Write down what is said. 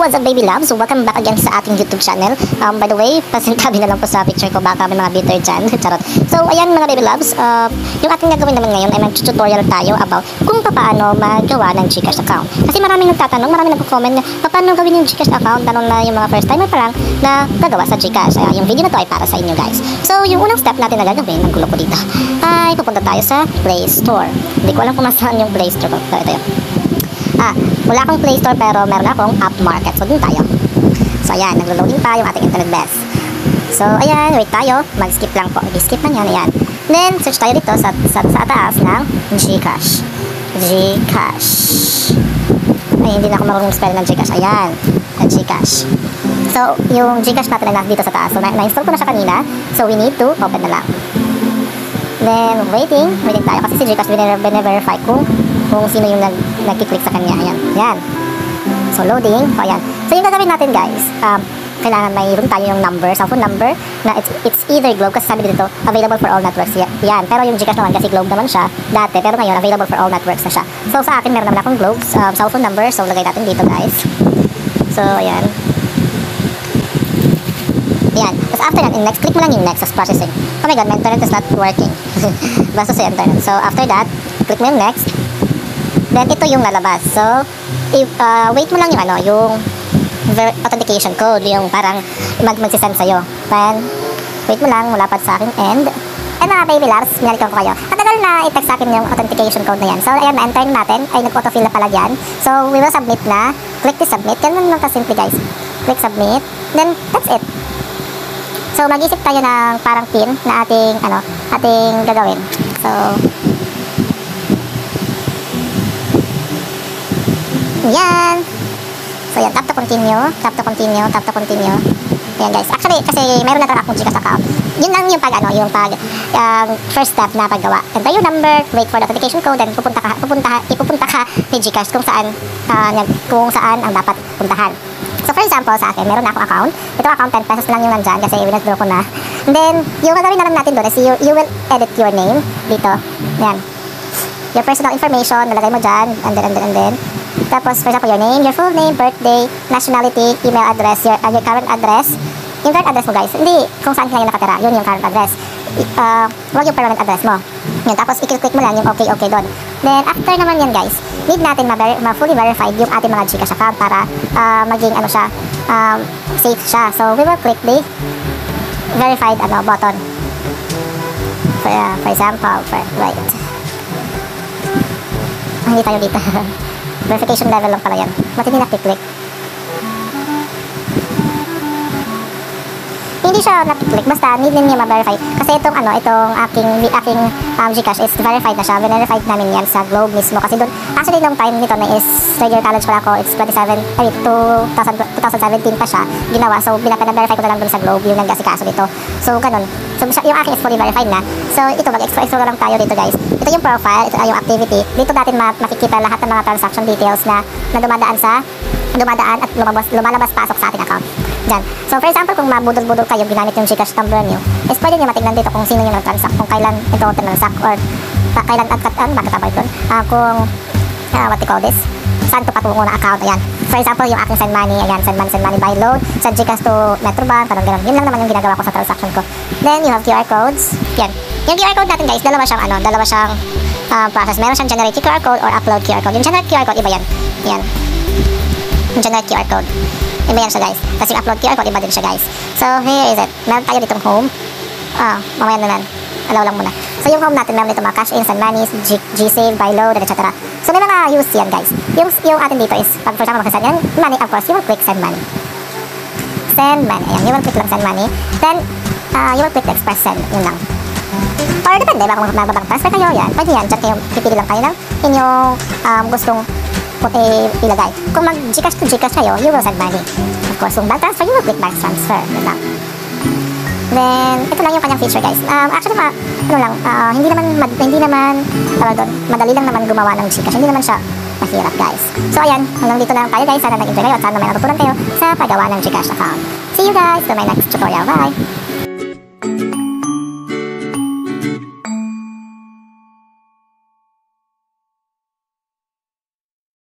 What's up, baby loves? So, welcome back again sa ating YouTube channel. By the way, pasintabi na lang po sa picture ko, baka may mga bitter dyan. Charot. So, ayan mga baby loves, yung ating gagawin naman ngayon ay mag-tutorial tayo about kung paano magawa ng Gcash account. Kasi maraming nagtatanong, maraming nagko-comment na paano gawin yung Gcash account, lalo na yung mga first timer pa lang na gagawa sa Gcash. Yung video na to ay para sa inyo, guys. So, yung unang step natin na gagawin, ang gulo ko dito, ay pupunta tayo sa Play Store. Hindi ko alam kung masaan yung Play Store ko. Pero ito yun. Wala akong Play Store pero meron akong App Market. So, dun tayo. So, ayan. Naglo-loading pa yung ating internet best. So, ayan. Wait tayo. Mag-skip lang po. Mag-skip lang yan. Ayan. Then, search tayo dito sa taas ng Gcash. Gcash. Ay, hindi na ako marunong spell ng Gcash. Ayan. Gcash. So, yung Gcash natin ay nasa dito sa taas. So, na-install ko na siya kanina. So, we need to open na lang. Then, waiting tayo. Kasi si Gcash, bine-verify kung sino yung nag-click sa kanya. Ayan. Ayan. So, loading. So, ayan. So, yung gagawin natin, guys, kailangan mayroon tayo yung number, cellphone number, na it's either Globe, kasi sabi dito, available for all networks. Yan. Pero yung Gcash naman, kasi Globe naman siya dati, pero ngayon, available for all networks na siya. So, sa akin, meron naman akong Globe, cellphone number. So, lagay natin dito, guys. So, ayan. Ayan. Tapos, after that, next, click mo lang yung next as processing. Oh my God, my internet is not working. Basta sa internet. So, after that, click mo yung next. Then, ito yung lalabas. So, wait mo lang yung authentication code, yung parang magsisend sa'yo. Then, wait mo lang, malapad sa aking end. And mga baby loves, minalikan ko kayo. Matagal na i-text sa akin yung authentication code na yan. So, ayan, na-enter natin. Ay, nag-autofill na pala yan. So, we will submit na. Click to submit. Ganun lang kasimple, guys. Click submit. Then, that's it. So, mag-isip tayo ng parang pin na ating gagawin. So, yan. So, yan. Tap to continue. Tap to continue. Tap to continue. Ayan, guys. Actually, kasi mayroon na talaga akong Gcash account. Yun lang yung first step na paggawa. Enter your number, wait for the authentication code, then ipupunta ka kay Gcash kung saan ang dapat puntahan. So, for example, sa akin, meron na akong account. Ito account, 10 pesos lang yung nandyan kasi withdraw ko na. And then, yung gagawin na lang natin doon is you will edit your name dito. Yan. Your personal information, nalagay mo dyan, and then. Tapos, for example, your name, your full name, birthday, nationality, email address, your current address. Yung current address mo, guys, hindi kung saan ka nakatira. Yun yung current address. Huwag yung permanent address mo. Yun, tapos, i-click mo lang yung okay doon. Then, after naman yan, guys, need natin ma-fully verified yung ating mga Gcash account para maging, safe siya. So, we will click the verified, button. For example, right. Hindi tayo dito. Verification level lang pala yan. Ba't hindi nakiklik? Hindi siya nakiklik. Basta need niya ma-verify. Kasi itong aking Gcash is verified na siya. Verified namin yan sa Globe mismo. Kasi doon, actually nung time nito na is third year college pala ako. It's 2017 pa siya ginawa. So, pinapina-verify ko na lang doon sa Globe yung nag-asikaso dito. So, ganun. So, yung aking is fully verified na. So, ito, mag-explore lang tayo dito, guys. Ito yung profile, ito yung activity. Dito natin makikita lahat ng mga transaction details na dumadaan at lumalabas pasok sa ating account. Diyan. So, for example, kung mabudol-budol kayo ginamit yung Gcash number nyo, is pwede nyo matignan dito kung sino yung nag-transact, kung kailan ito tinransact, or kailan bakit tama ito? What you call this? Saan ito patungo na account? Ayan. For example, yung aking send money, ayan, send money by load, send Gcash to Metrobank, ganun. Yun lang naman yung ginagawa ko sa transaction ko. Then, you have QR codes. Yan. Yung QR code natin, guys, dalawa siyang process. Meron siyang generate QR code or upload QR code. Yung generate QR code, iba yan. Yan. Yung generate QR code. Iba yan siya, guys. Kasi yung upload QR code, iba din siya, guys. So, here is it. Meron tayo ditong home. Mamaya naman. Allow lang muna. So, yung home natin, meron dito mga cash in, send money, G-save, buy load, etc. So, may mga use yan, guys. Yung atin dito is, pag for example, mag-send yan, money, of course, you will click send money. Send money. Ayan, you will click lang send money. Then, you will click the express send. Yun lang. Or depende, baka magbabang transfer kayo, yan. Pwede yan. Diyan kayo, pipili lang kayo ng inyong gustong ilagay. Kung mag-Gcash to Gcash kayo, you will send money. Of course, kung bank transfer, you will click bank transfer. Yun lang. Then, ito lang yung kanyang feature, guys. Actually, hindi naman, madali lang naman gumawa ng Gcash. Hindi naman siya mahirap, guys. So, ayan, hanggang dito na lang tayo, guys. Sana nag-enjoy kayo at sana may natutunan kayo sa paggawa ng Gcash account. See you guys to my next tutorial. Bye!